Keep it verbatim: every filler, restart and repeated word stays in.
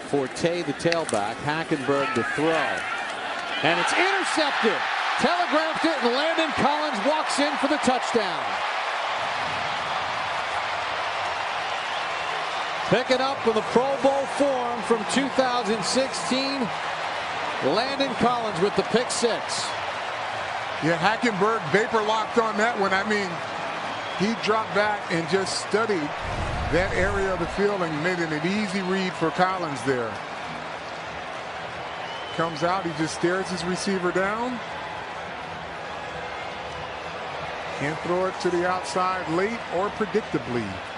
Forte, the tailback. Hackenberg to throw. And it's intercepted. Telegraphed it, and Landon Collins walks in for the touchdown. Picking up with a Pro Bowl form from two thousand sixteen. Landon Collins with the pick six. Yeah, Hackenberg vapor locked on that one. I mean, he dropped back and just studied that area of the field and made it an easy read for Collins there. Comes out, he just stares his receiver down. Can't throw it to the outside late or predictably.